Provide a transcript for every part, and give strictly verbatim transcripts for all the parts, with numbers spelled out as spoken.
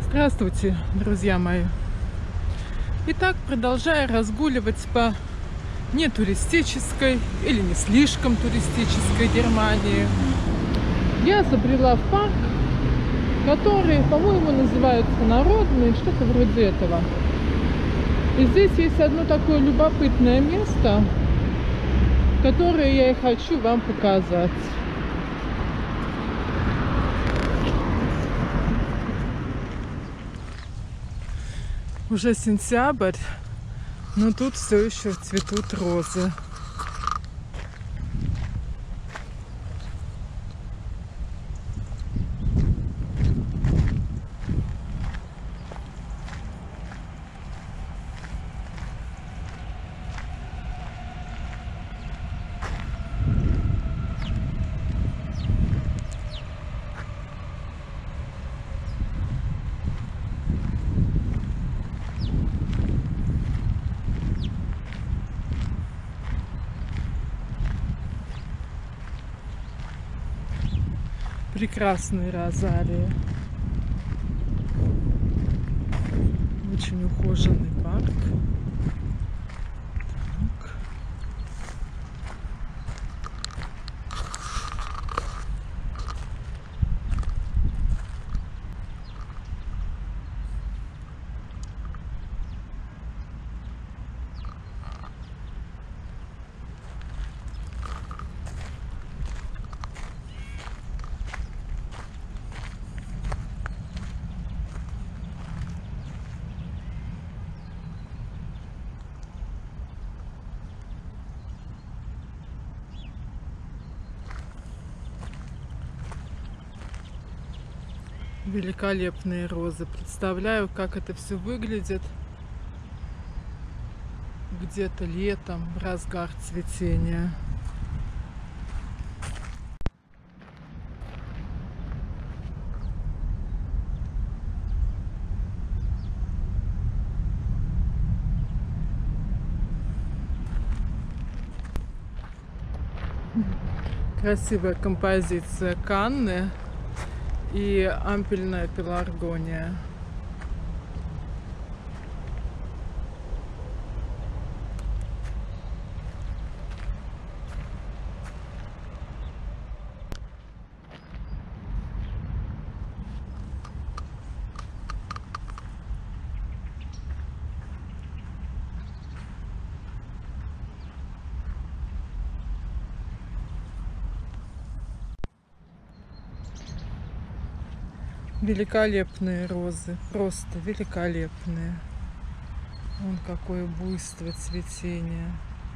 Здравствуйте, друзья мои! Итак, продолжаю разгуливать по нетуристической или не слишком туристической Германии, я забрела в парк, который, по-моему, называется Народный, что-то вроде этого. И здесь есть одно такое любопытное место, которое я и хочу вам показать. Уже сентябрь, но тут все еще цветут розы. Прекрасные розарии. Очень ухоженный парк. Так. Великолепные розы. Представляю, как это все выглядит где-то летом, в разгар цветения. Красивая композиция Канны и ампельная пеларгония. Великолепные розы, просто великолепные. Вон какое буйство цветения.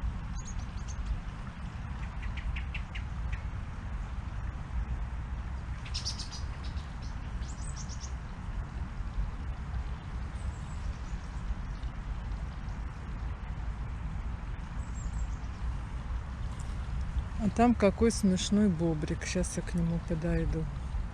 А там какой смешной бобрик. Сейчас я к нему подойду.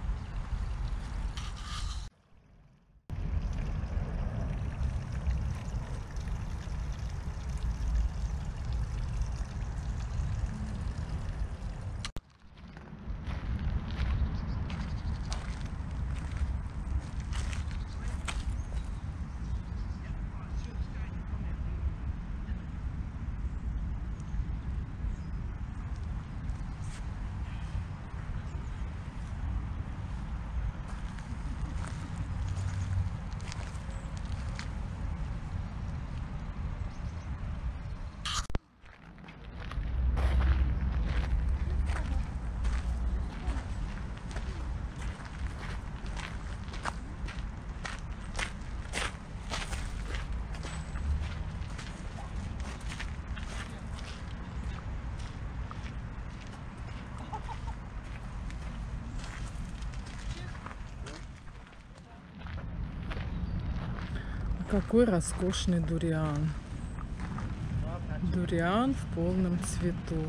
Какой роскошный дуриан. Дуриан в полном цвету.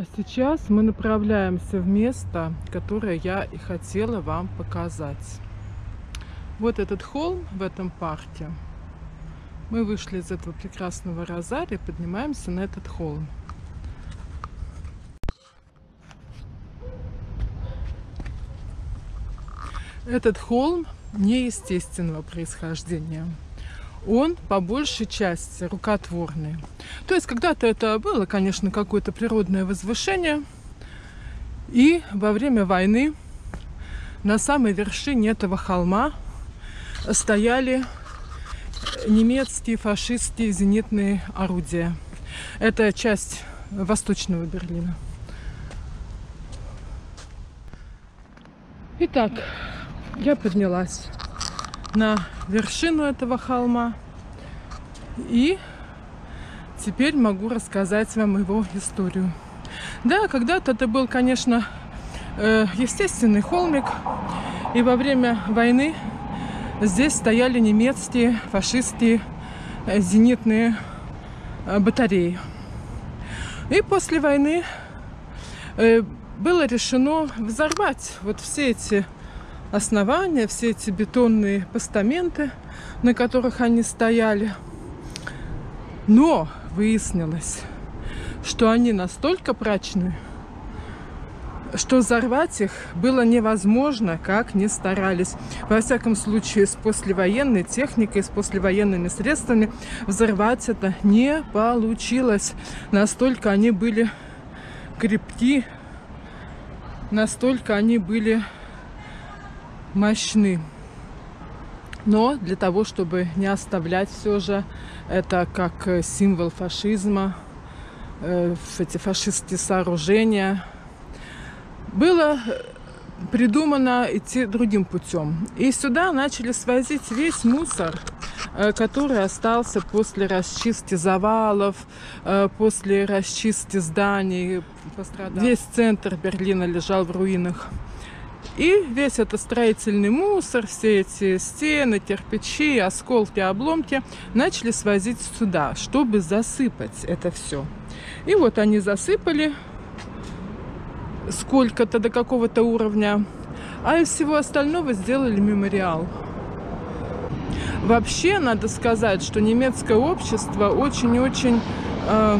А сейчас мы направляемся в место, которое я и хотела вам показать. Вот этот холм в этом парке. Мы вышли из этого прекрасного розария, поднимаемся на этот холм. Этот холм неестественного происхождения. Он по большей части рукотворный. То есть когда-то это было, конечно, какое-то природное возвышение. И во время войны на самой вершине этого холма стояли немецкие фашистские зенитные орудия. Это часть Восточного Берлина. Итак, я поднялась на вершину этого холма и теперь могу рассказать вам его историю. Да, когда-то это был, конечно, естественный холмик, и во время войны здесь стояли немецкие фашистские зенитные батареи. И после войны было решено взорвать вот все эти основания, все эти бетонные постаменты, на которых они стояли. Но выяснилось, что они настолько прочны, что взорвать их было невозможно, как ни старались. Во всяком случае, с послевоенной техникой, с послевоенными средствами взорвать это не получилось. Настолько они были крепки, настолько они были мощны. Но для того, чтобы не оставлять все же это как символ фашизма, э, эти фашистские сооружения, было придумано идти другим путем. И сюда начали свозить весь мусор, э, который остался после расчистки завалов, э, после расчистки зданий. Пострадал. Весь центр Берлина лежал в руинах. И весь этот строительный мусор, все эти стены, кирпичи, осколки, обломки начали свозить сюда, чтобы засыпать это все. И вот они засыпали сколько-то до какого-то уровня, а из всего остального сделали мемориал. Вообще, надо сказать, что немецкое общество очень-очень э,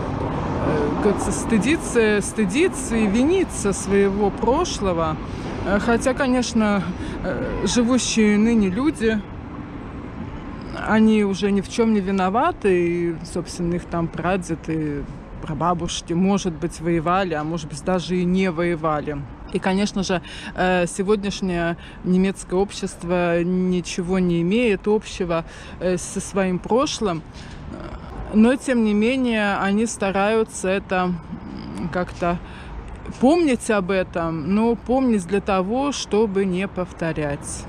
э, стыдится, стыдится и винится своего прошлого. Хотя, конечно, живущие ныне люди, они уже ни в чем не виноваты, и, собственно, их там прадеды, прабабушки, может быть, воевали, а может быть, даже и не воевали. И, конечно же, сегодняшнее немецкое общество ничего не имеет общего со своим прошлым, но, тем не менее, они стараются это как-то помнить об этом, но помнить для того, чтобы не повторять.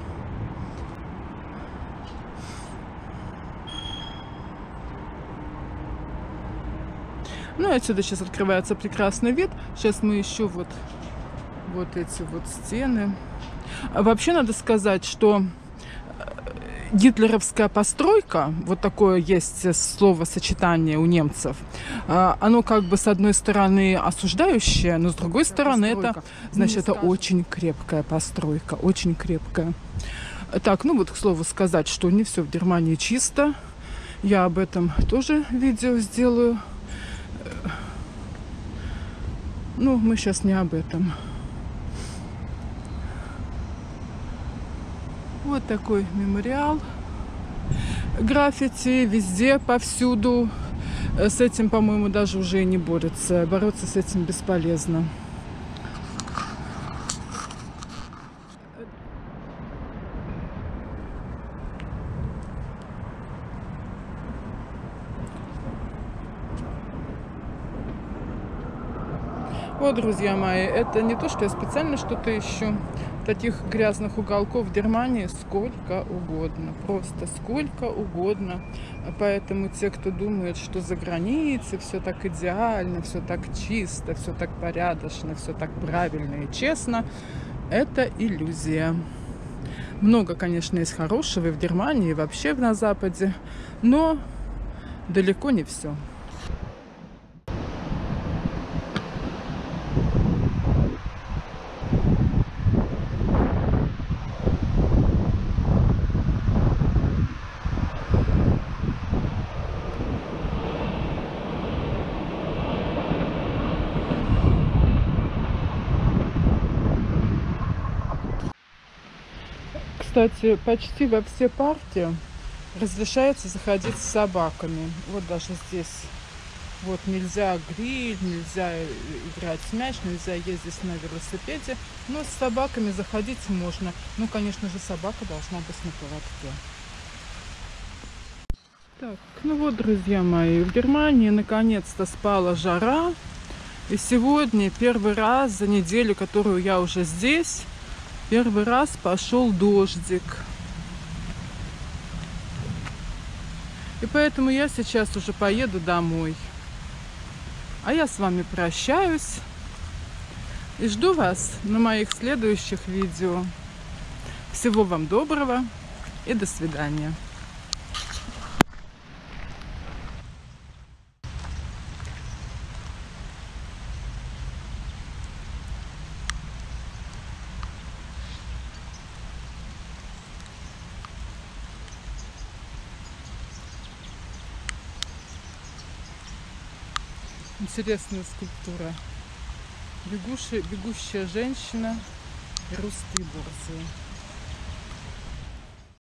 Ну, отсюда сейчас открывается прекрасный вид. Сейчас мы еще вот, вот эти вот стены. А вообще надо сказать, что гитлеровская постройка, вот такое есть словосочетание у немцев, оно как бы с одной стороны осуждающее, но с другой стороны постройка. Это, значит, это очень крепкая постройка, очень крепкая. Так, ну вот к слову сказать, что не все в Германии чисто. Я об этом тоже видео сделаю. Ну, мы сейчас не об этом. Вот такой мемориал. Граффити везде, повсюду. С этим, по-моему, даже уже и не борются. Бороться с этим бесполезно. Вот, друзья мои, это не то, что я специально что-то ищу. Таких грязных уголков в Германии сколько угодно, просто сколько угодно. Поэтому те, кто думает, что за границей все так идеально, все так чисто, все так порядочно, все так правильно и честно, это иллюзия. Много, конечно, есть хорошего и в Германии, и вообще на Западе, но далеко не все. кстати, почти во все парки разрешается заходить с собаками. Вот даже здесь. Вот нельзя гриль, нельзя играть в мяч, нельзя ездить на велосипеде. Но с собаками заходить можно. Ну, конечно же, собака должна быть на поводке. Так, ну вот, друзья мои, в Германии наконец-то спала жара. И сегодня первый раз за неделю, которую я уже здесь, первый раз пошел дождик. И поэтому я сейчас уже поеду домой. А я с вами прощаюсь и жду вас на моих следующих видео. Всего вам доброго и до свидания. Интересная скульптура. Бегущая, бегущая женщина и русские борзые.